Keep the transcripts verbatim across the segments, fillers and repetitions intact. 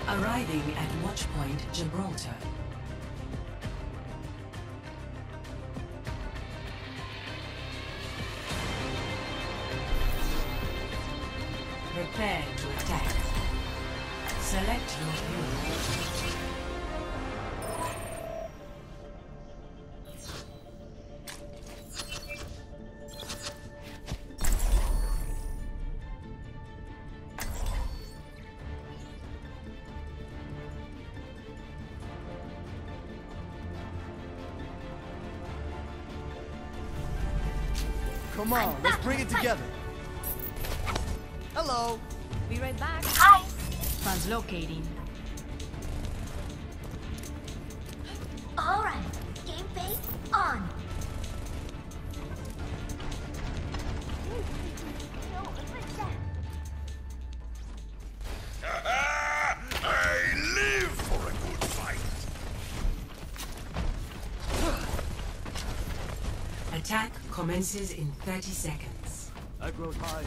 Arriving at Watchpoint Gibraltar. Prepare to attack. Select your hero. Come on, let's bring it together. Hello. Be right back. Hi. Translocating. All right. Game face on. I live for a good fight. Attack commences in thirty seconds. I grow tired.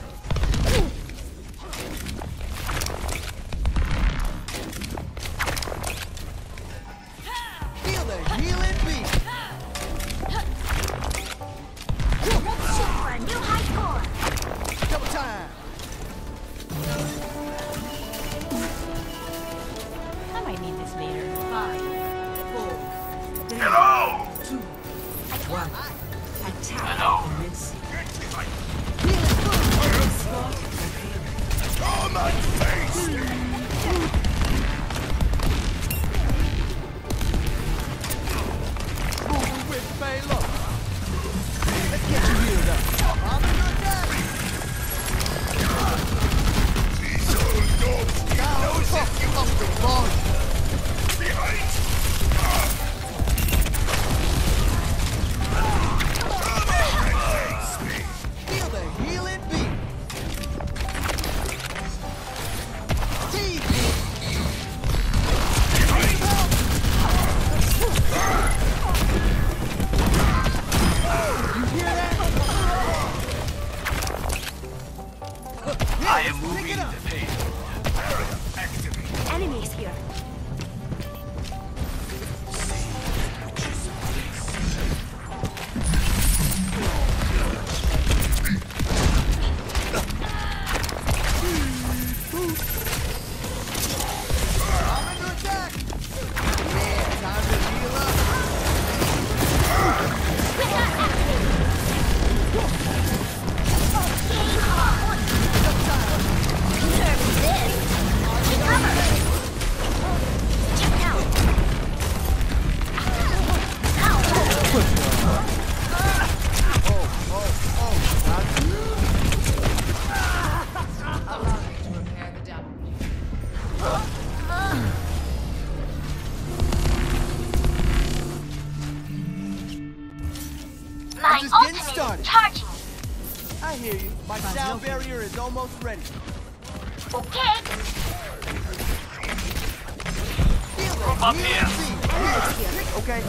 Feel the healing beat. Let's shoot for a new high score. Double time. I might need this later. Five, four, three, Hello. two, one. Attack Hello. commencing. Come and face me. Moving with Balo. Let's get you healed up. I'm under attack. These old dogs Now knows fuck if you up the ball. behind. Come and face me. Feel the healing beat. Teeth. You hear that? I am moving Pick it up. the pain. Barrier activate. Enemies here. I'm under attack. Yeah, time to heal up. My just getting ultimate started. is charging. I hear you. My sound barrier is almost ready. Okay. Feel the Up healing here. beat. Okay.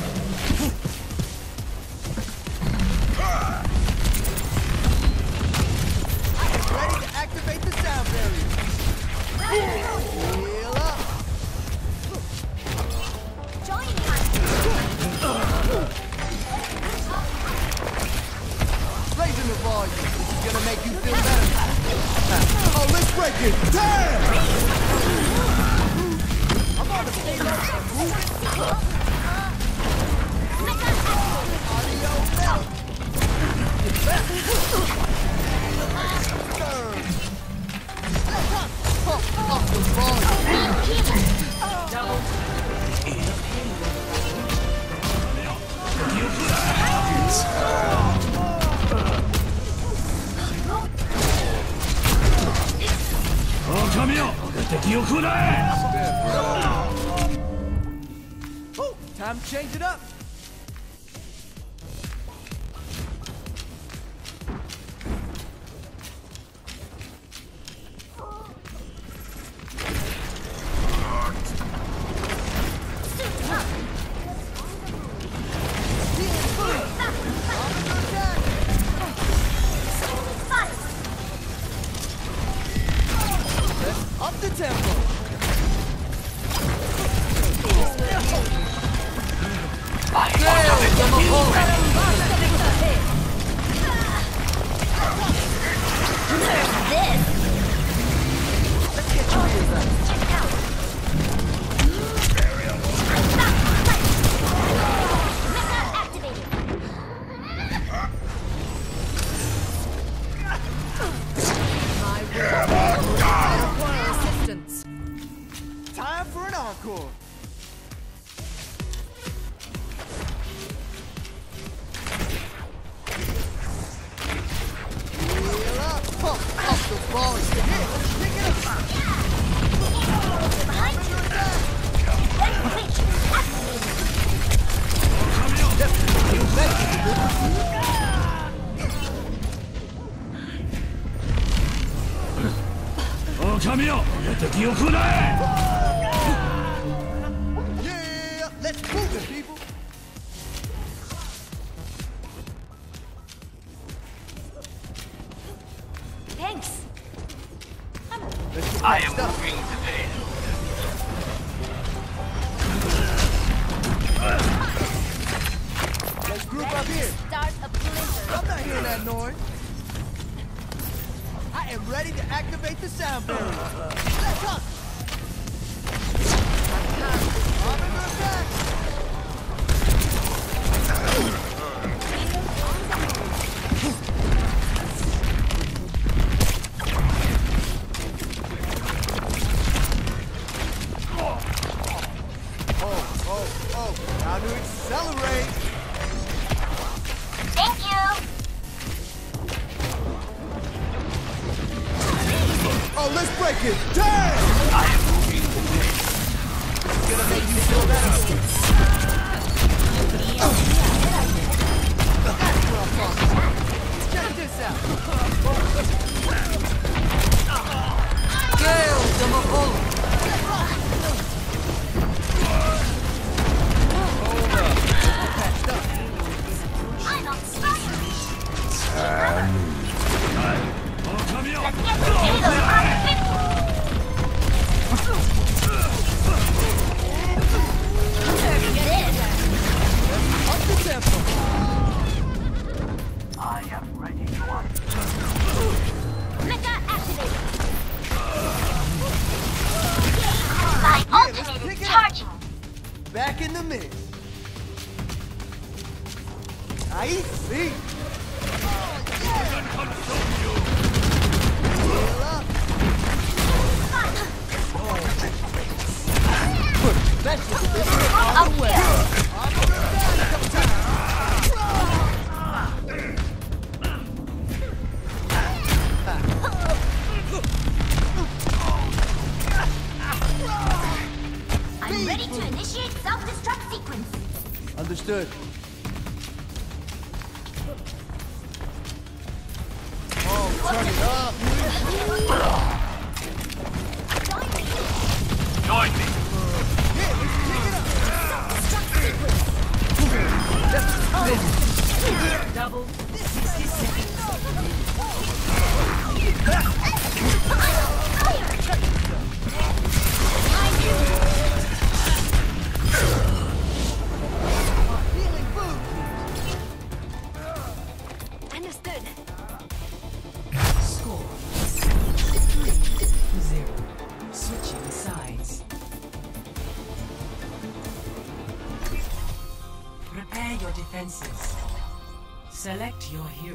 Ready to activate the sound barrier. Heal up. Join my Raising the volume. This is gonna make you feel better. Oh, let's break it. Damn! I'm on the floor. Audio melt. Pump up the volume. Double. Oh, time to change it up. Up the tempo. those balls. Yeah, let's pick it up. Behind you. Reach. You better. Yeah, let's move it, people. Thanks. Let's get I am stuff. moving today. Let's group up here. Start a blizzard. I'm not hearing that noise. I am ready to activate the sound barrier. Let's up. I'm under attack. Oh, oh, oh! Time to accelerate. Thank you. Oh, let's break it! Damn! I am moving today. It's gonna make you feel better. That's what I'm talking about. Check this out. Gale, Demahol. Hold up. I'm patched up. I'm on strike. Let's get the payload on fifty. Up the tempo. I am ready to work. Mecha activated. My ultimate is charging. Back in the mix. I see. Heal up. That's just this is on the way. I'm ready to initiate self-destruct sequence. Understood. Oh, turn it up. Join me. Yeah, let's pick it up. Double sixty seconds. Healing food. Understood. Score three zero. Switching sides. Prepare your defenses. Select your hero.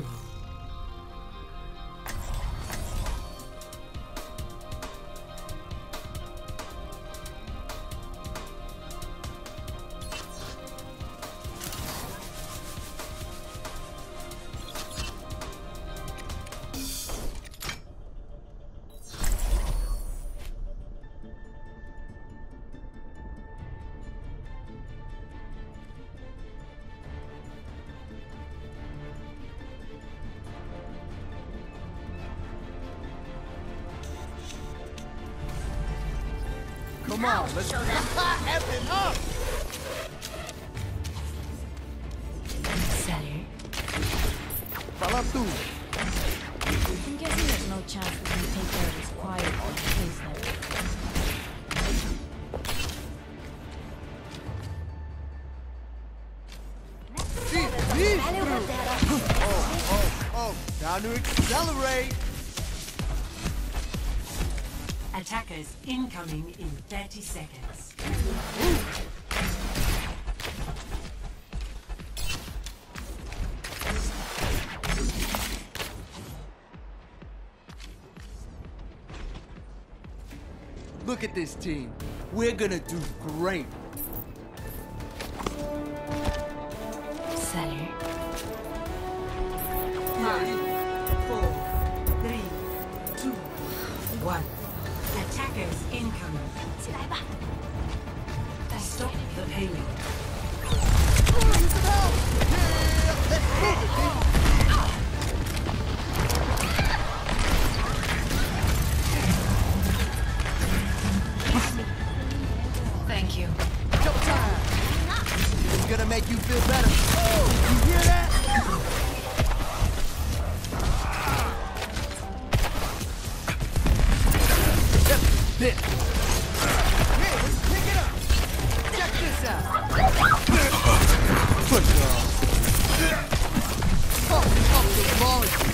Come on, let's Show them. F it up. Sally. Follow through. I'm guessing there's no chance we can take care of this quietly, is there? See, see through. Oh, oh, oh. Time to accelerate. Attackers incoming in thirty seconds. Look at this team. We're gonna do great. Sally. Five, four, three, two, one. Attackers incoming. 起来吧。 Stop the payload. Thank you. Showtime! It's gonna make you feel better. Oh, you hear that? This. Here, let's pick it up. Check this out. Good girl. Pump, pump the volume.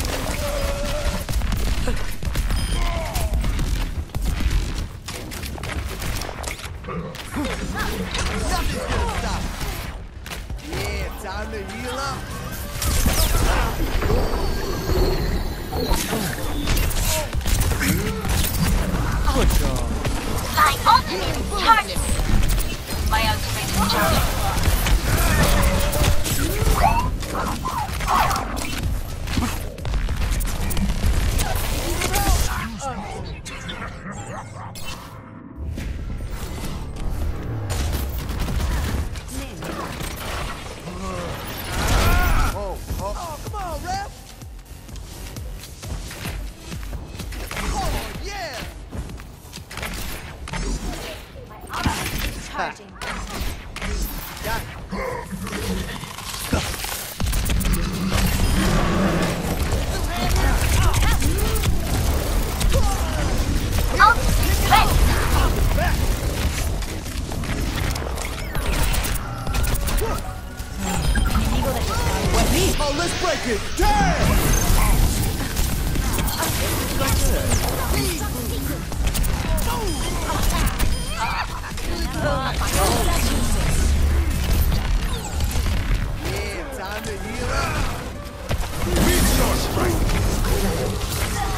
Nothing's gonna stop. Yeah, time to heal up. Good job. My ultimate charges. My ultimate is charging. Oh, oh, oh, come on, ref. Oh, yeah. Charging. Got it. Ultimate ready. Oh, let's break it. Damn. Yeah, time to heal up. Meet your strength.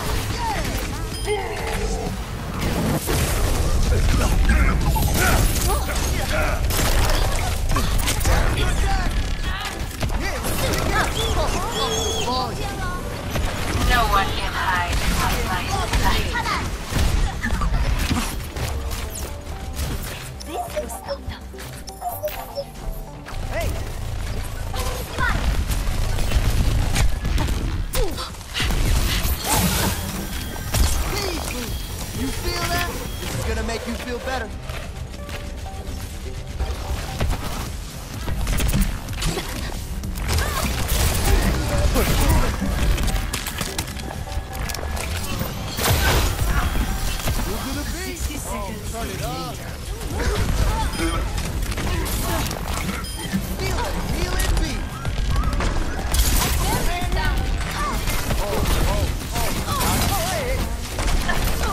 No one can hide from my sight. This is awesome. Hey, you feel that? This is gonna make you feel better. Look at the beat. sixty seconds. Turn it up. Feel it, feel it beat. Oh, oh, oh, oh, hey, hey.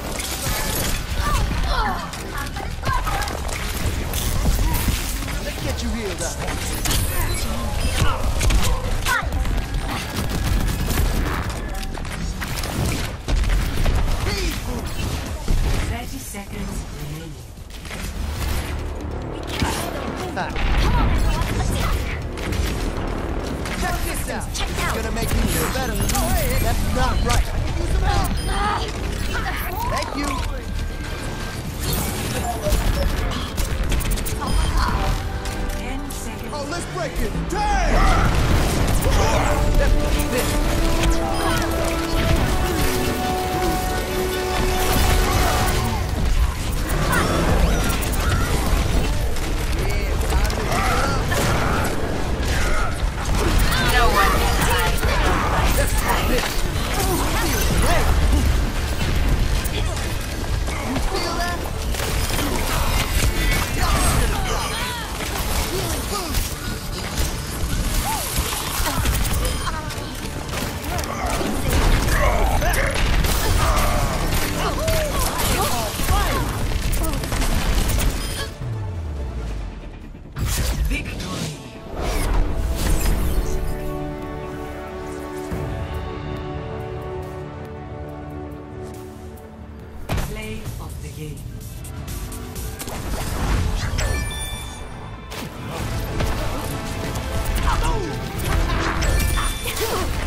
Let's get you healed up. thirty seconds remaining. Ah, Come on, everyone, attack. check this out. Check It's out. gonna make you feel better. Oh, hey, hey, that's not right. I can use some help. Thank you. ten seconds. Oh, let's break it. Damn! This. No one can hide from my sight. You feel that? Healing boost. Victory. Play of the game. Oh!